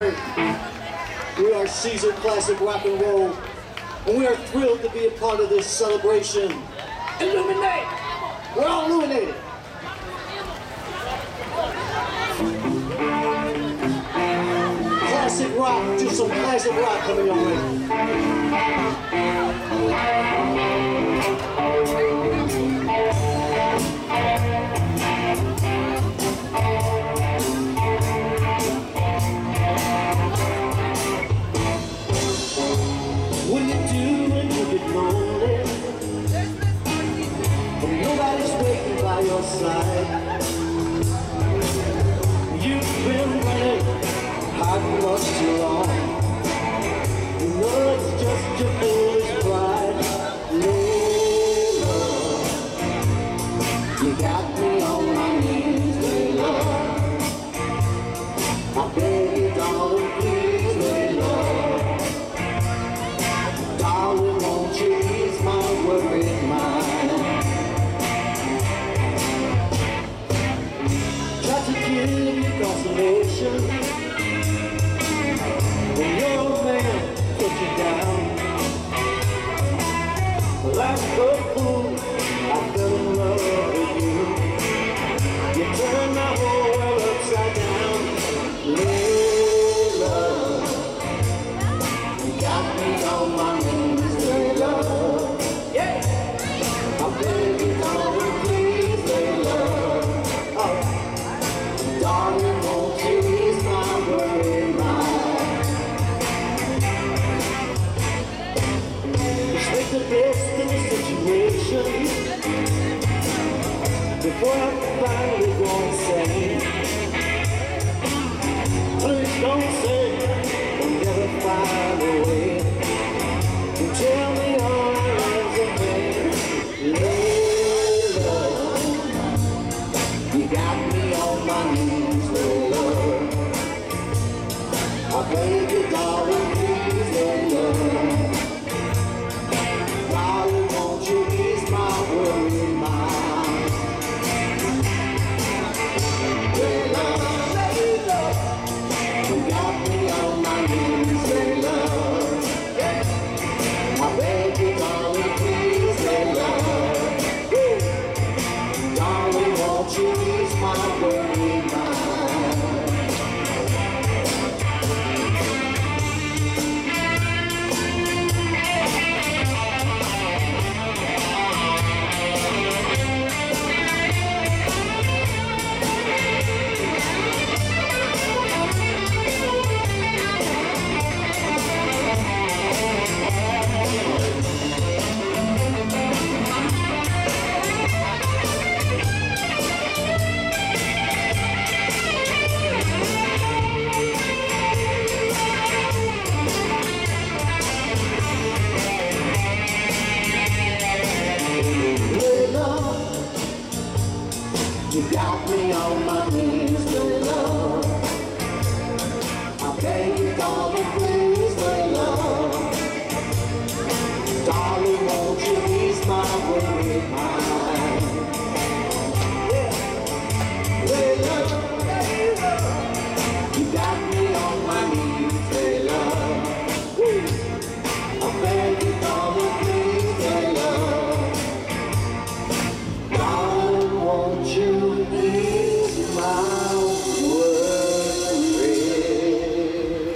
We are Caesar Classic Rock and Roll, and we are thrilled to be a part of this celebration. Illuminate! We're all illuminated. Classic rock, do some classic rock coming your way. When you do and you get lonely, and nobody's waiting by your side, you've been running hard much too long. You know it's just your foolish pride. Love, you got me on my knees, love. I beg you, darling, please, love. Darling, won't you ease my worried mind? Try to give you consolation when your old man put you down. Like a fool, I fell in love with you. You turned my whole world upside down. Love, you got me on my knees, love. Yeah, I beg you, darling, please, love. Oh, darling, won't you ease my worried mind? Let's make the best of the situation before I finally go insane. Please don't say we'll never find a way to tell me all lies in vain. Love, you got me on my knees, love. I beg you, darling, please, love. Darling, won't you ease my worried mind? Love, you got me on my knees, love. I beg you, darling, please, love. Darling, won't you ease my worried mind? You got me on my knees, love. I beg you, darling, please, love. Darling, won't you ease my worried mind? Yeah, love, you got me on my knees, love. I beg you, darling, please, love. Darling, won't you ease my worries?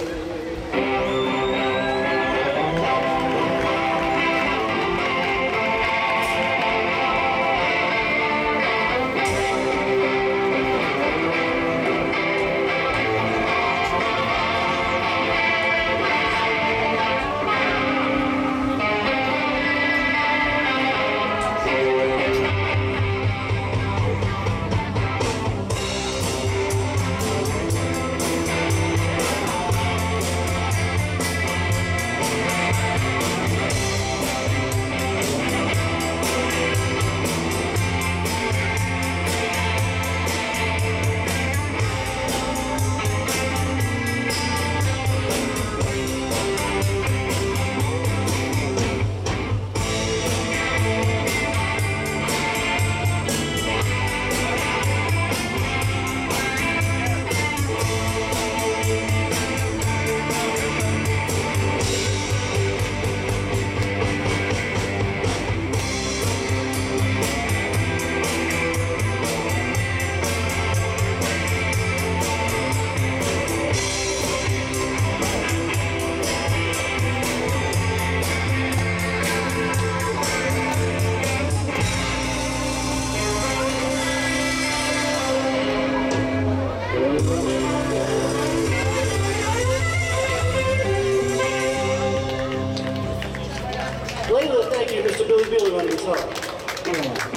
up. Yeah.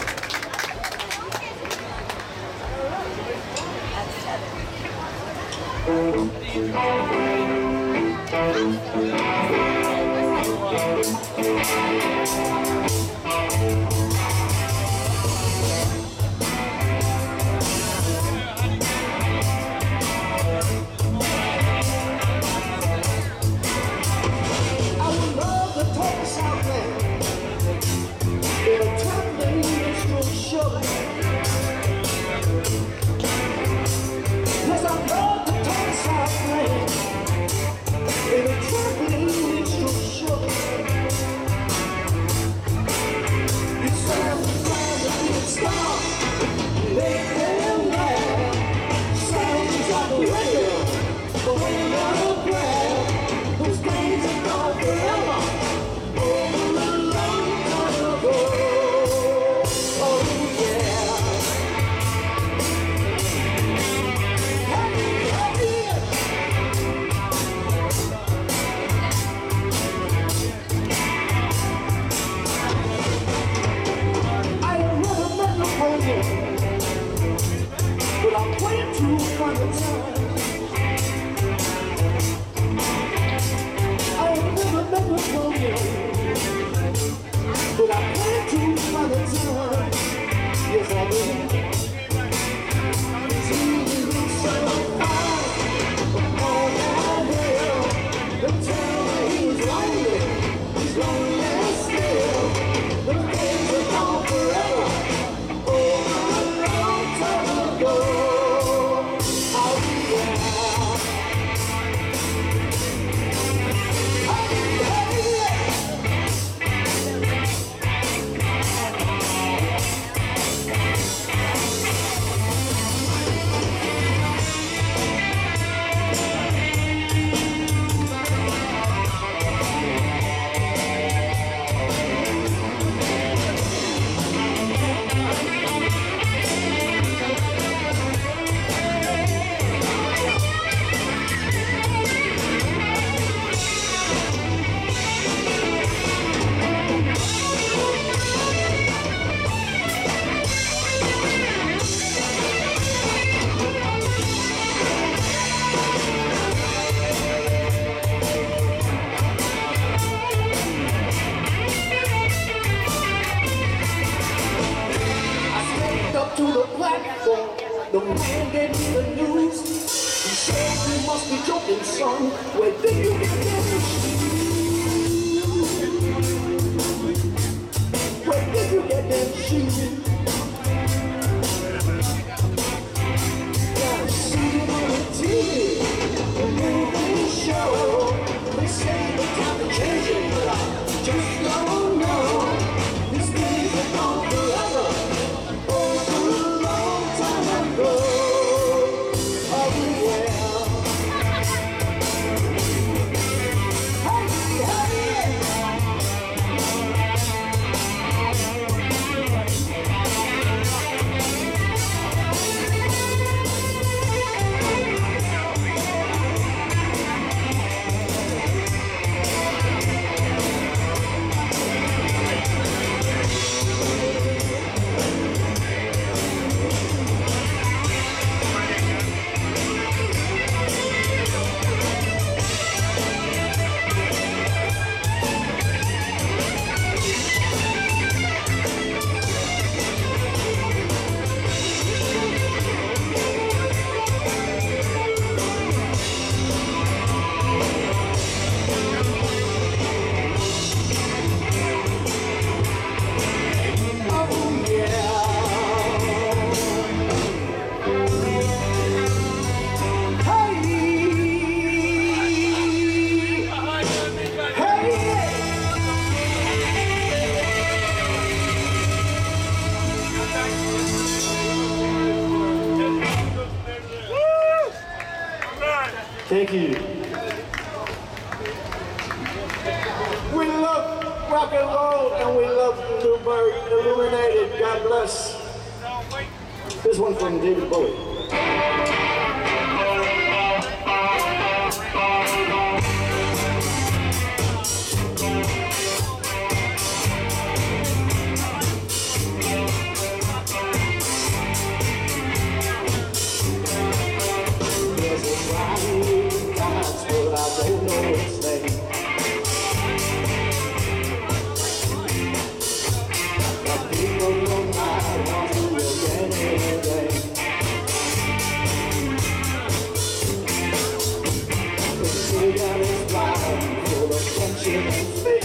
Thank you. We love rock and roll and we love Newburgh Illuminated. God bless. This one from David Bowie. got is blind, full of tension and fear.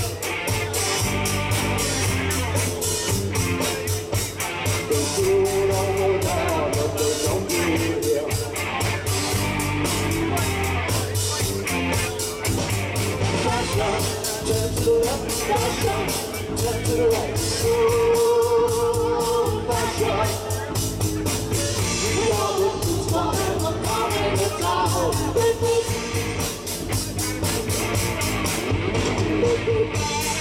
They do it all around, but they don't do it here. Fashion, turn to the left, fashion, turn to the right. Ooh, fashion. We are the boots, and the car and the Tahoe. Beep, beep. Beep, beep.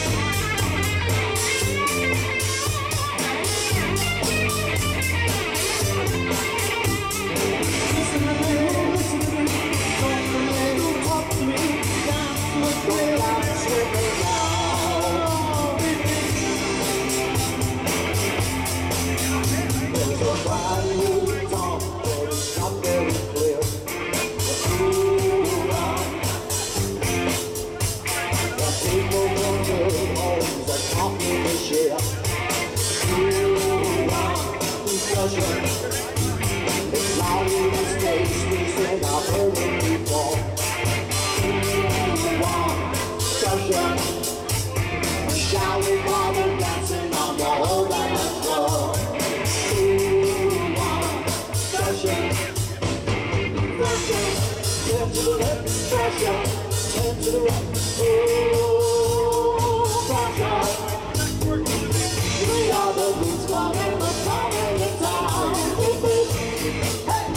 Listen to me, talk to me, talk to me. Dance with me, dance with me now. There's a brand new dawn, but it's not very clear. Ooh, the people want to homes that talking to share. Ooh, discussion. It's loud in the space, we said I've heard it before. Discussion. Shouting while we're dancing on the whole dance floor. Discussion. Turn to the left, fashion, turn to the right. Ooh, fashion. We are the roots, God, and the power and the time. Hey!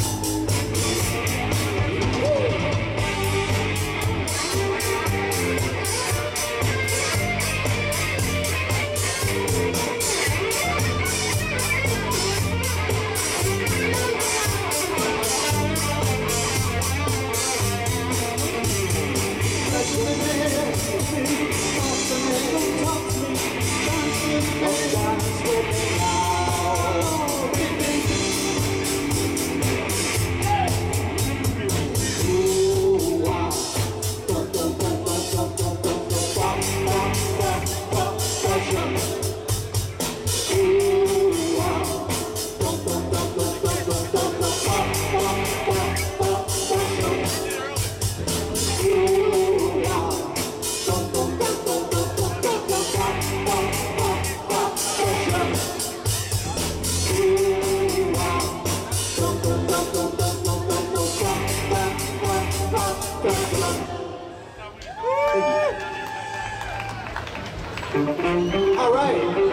All right.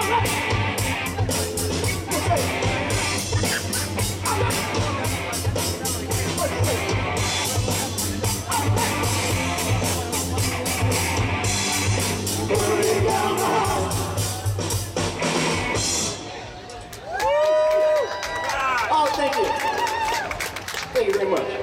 Oh, thank you. Thank you very much.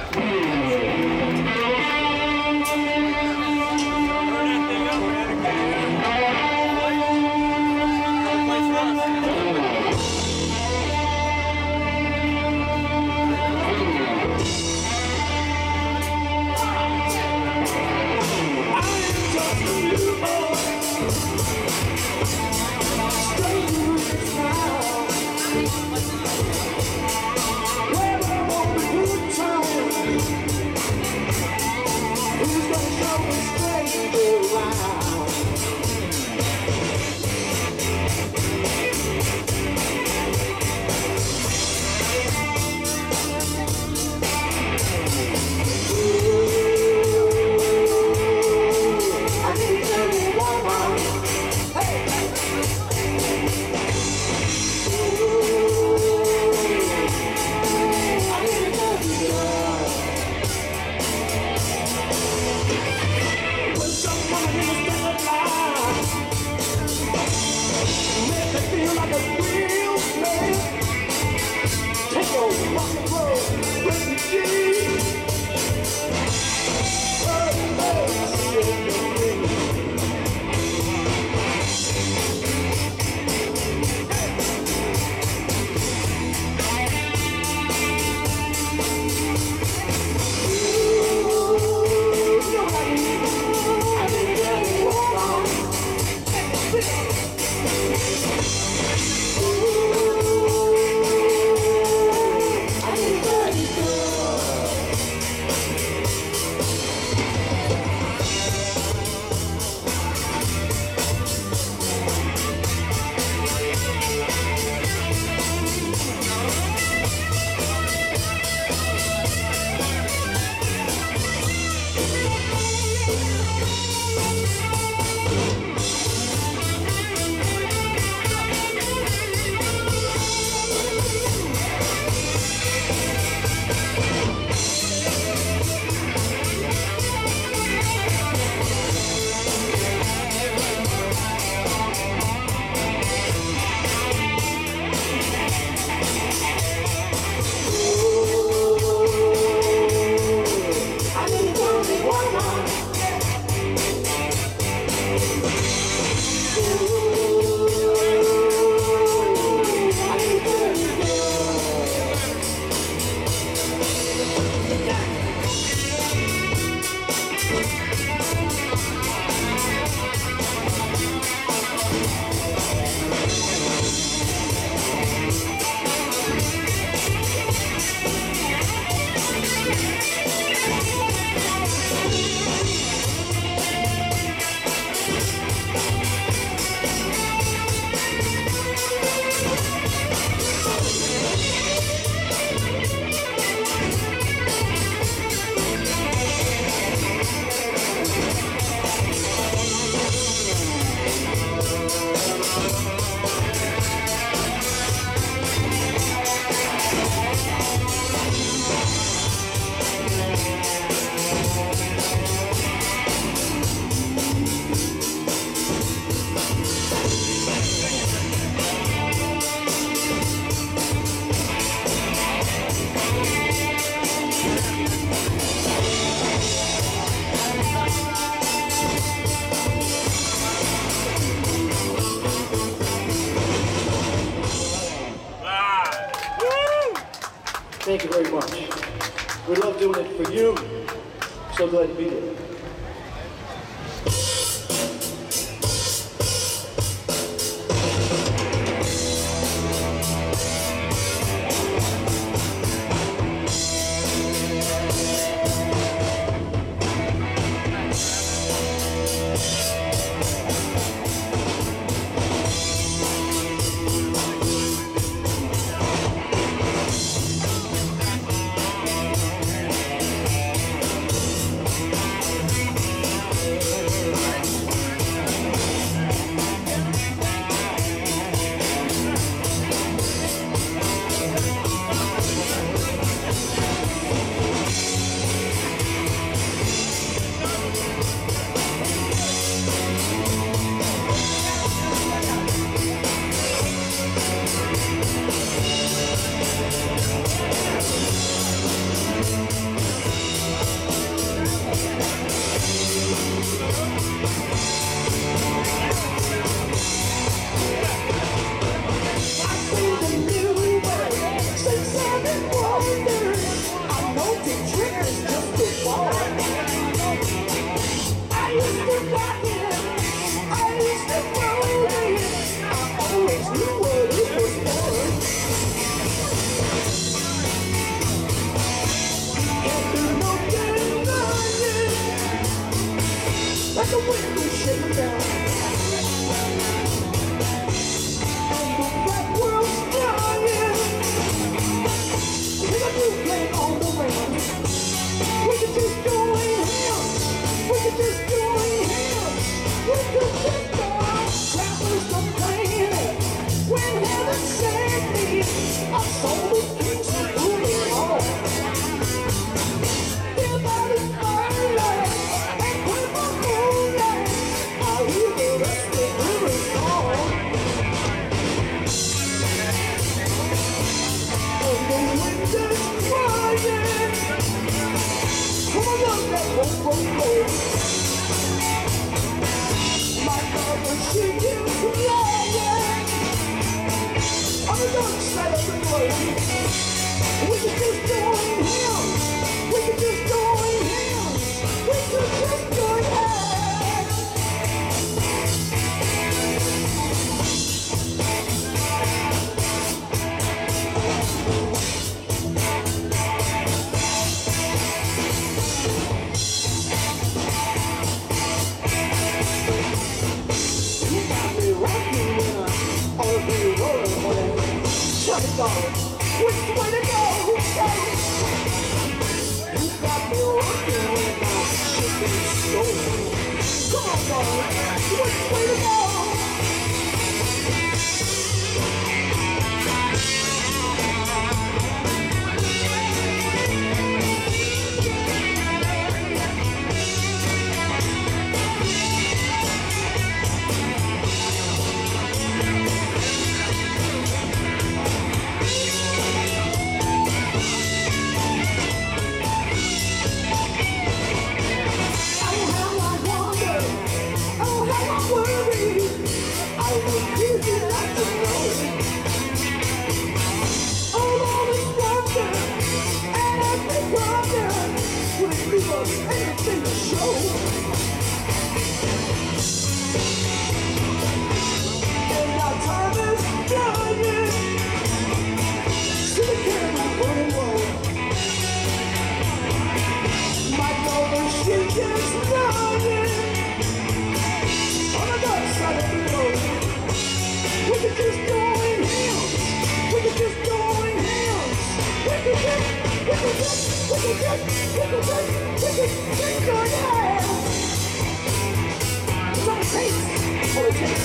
Thank you very much. We love doing it for you. So glad to be here. darling. Which way to go? You got me working when my ship is stolen. Come on, darling. Which way to go? Anything to show. And our time is done, yeah. See the camera running low. Might know the shit is running on the dark side of the road. We could just join hands. We could just join hands. We could just join hands. It's all it takes. All it takes.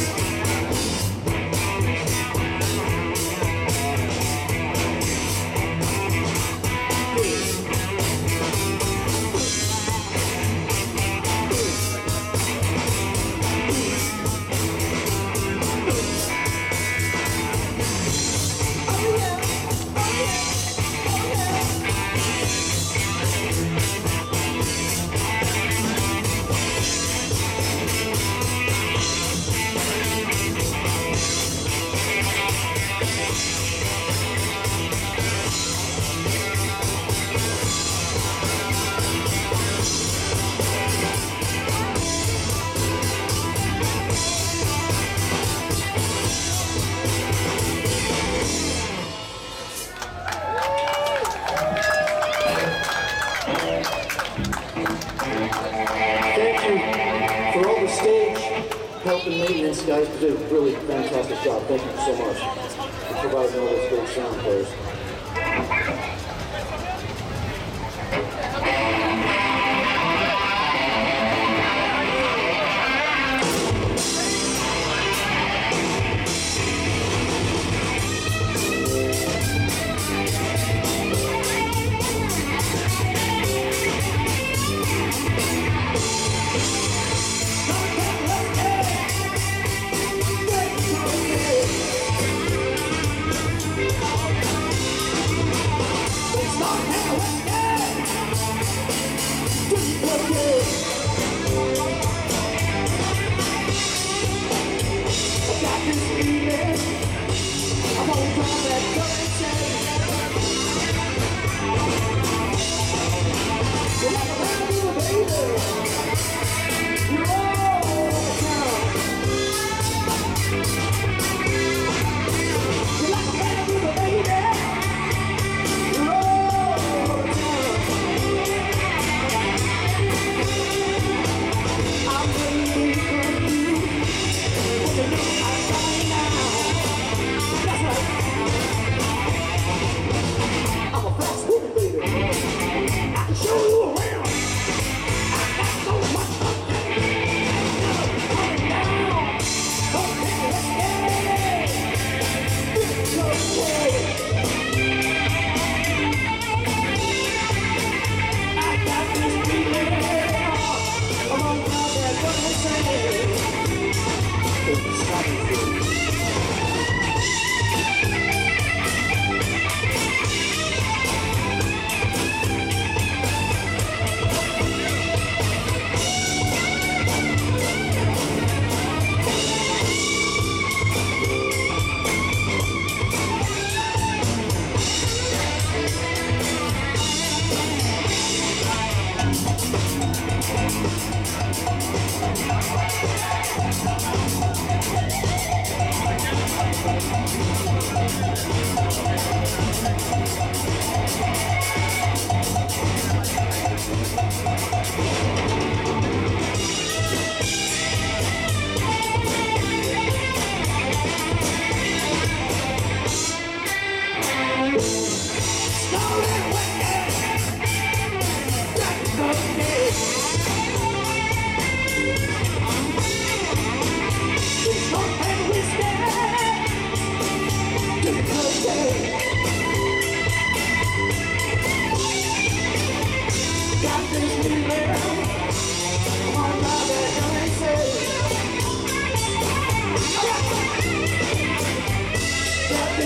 Help and maintenance guys did a really fantastic job. Thank you so much for providing all those great sound players.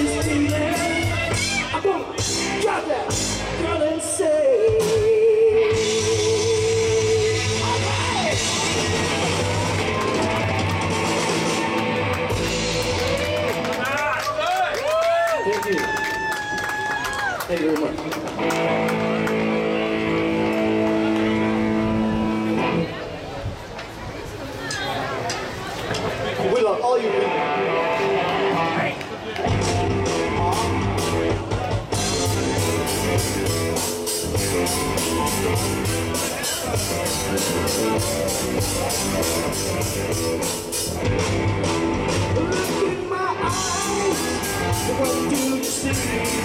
this feeling. I'm gonna drop that girl and say, alright. Thank you. Thank you very much. We love all you people. Look in my eyes, what do you see?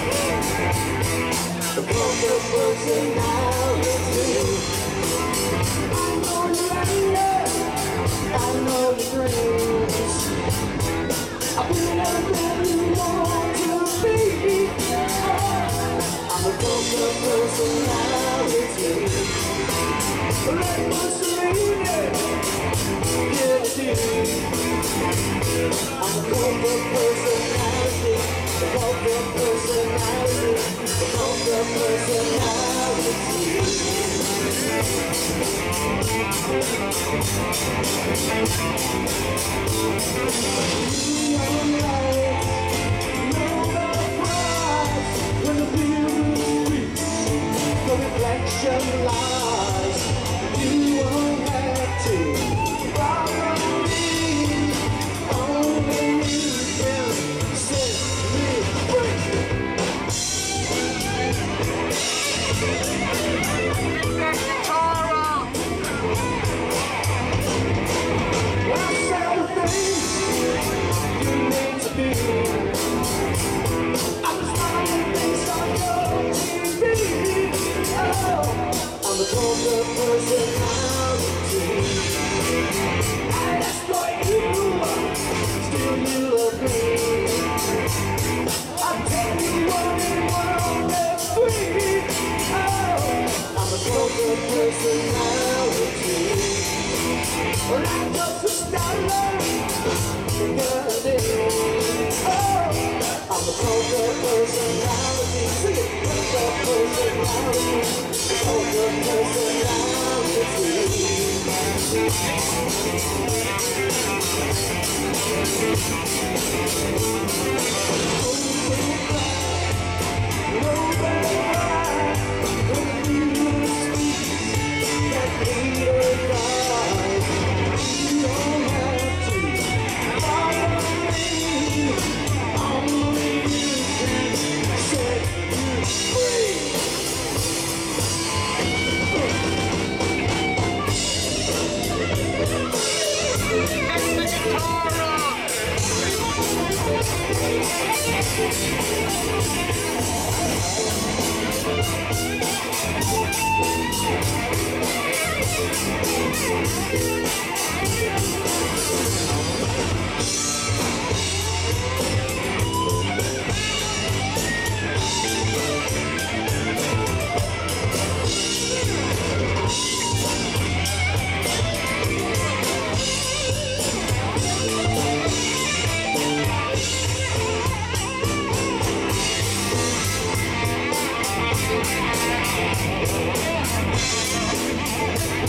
The broken personality. I know you're right, I know your dreams. I've been everything you want to be. I'm a broken personality. Let Mussolini get it deep. I'm a broken personality. A broken personality. A broken personality. Neon lights, Nobel Prize. When the people speak, the reflection lies. You won't have to follow me. Only you can set me free. I said the things you need to be. I was finding things on your TV. Oh, I'm a broken personality. I exploit you, still you love me. I tell you one and free. Oh, I'm a broken personality. Well, I'm just a dollar. Oh, I'm a broken personality. Sing it, broken personality. Broken personality.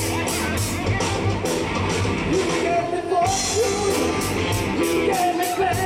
You gave me fortune, you gave me fame.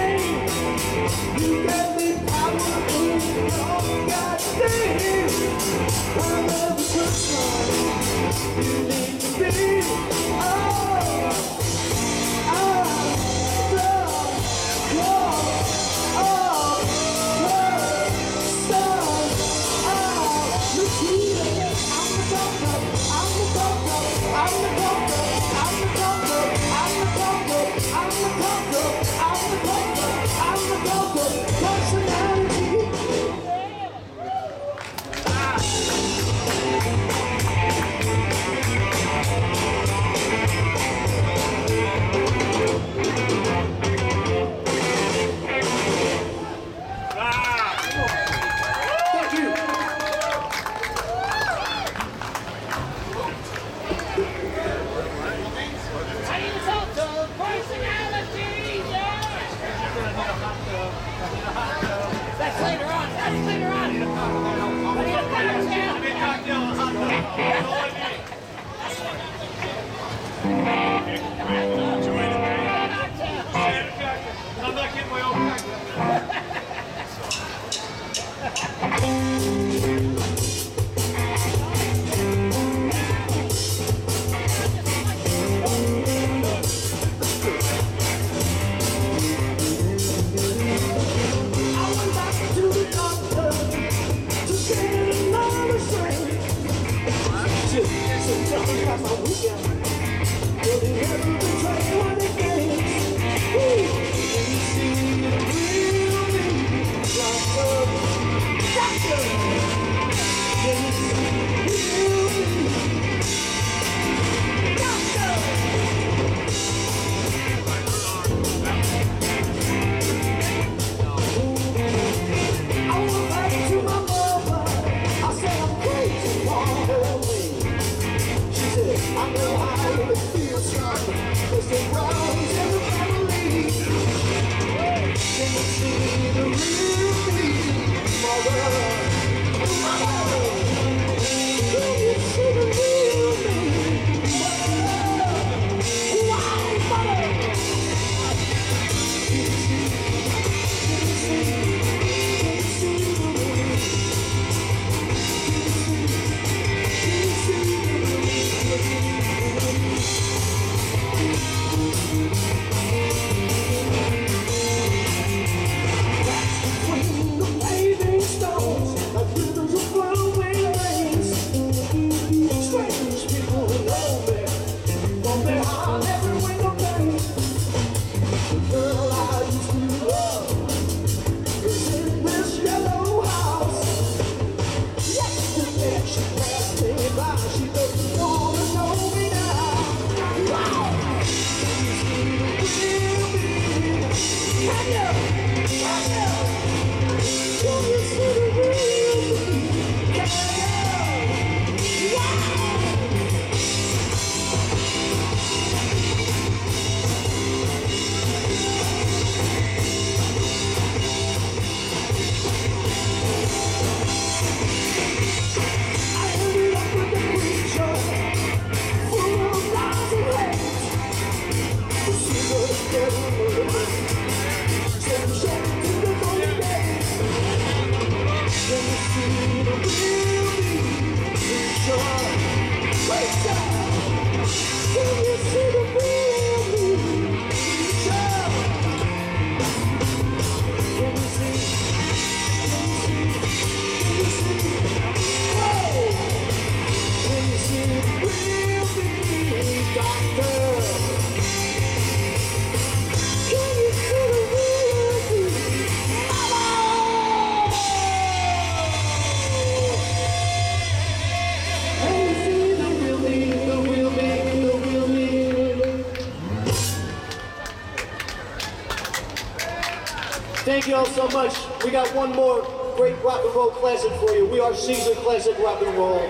Thank you all so much. We got one more great rock and roll classic for you. We are Caesar Classic Rock and Roll.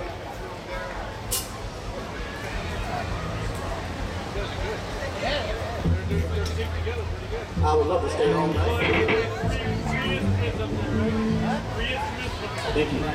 I would love to stay all night. Thank you.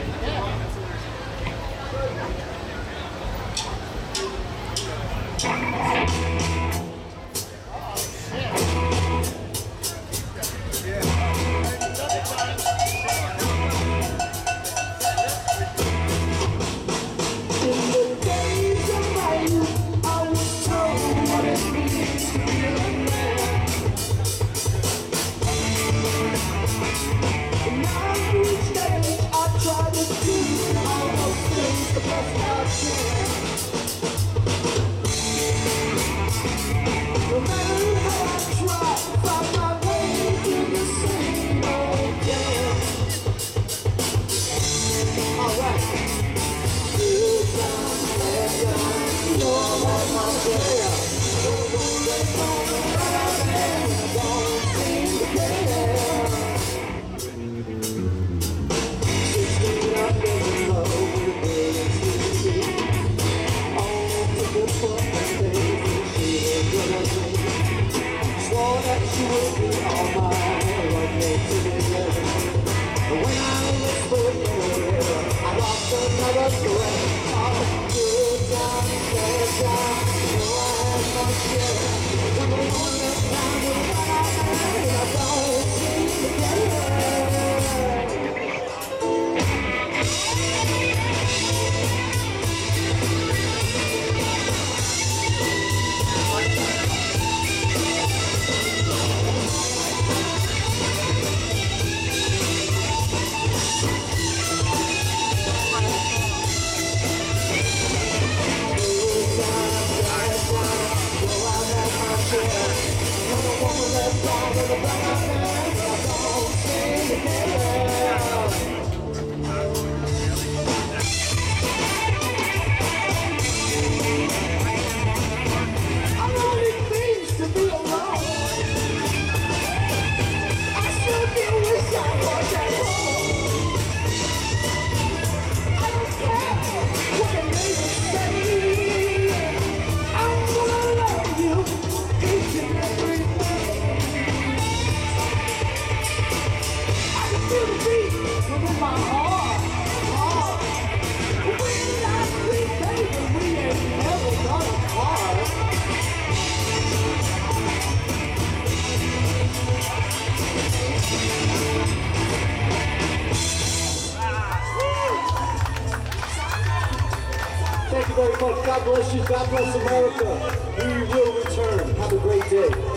Thank you very much. God bless you. God bless America. We will return. Have a great day.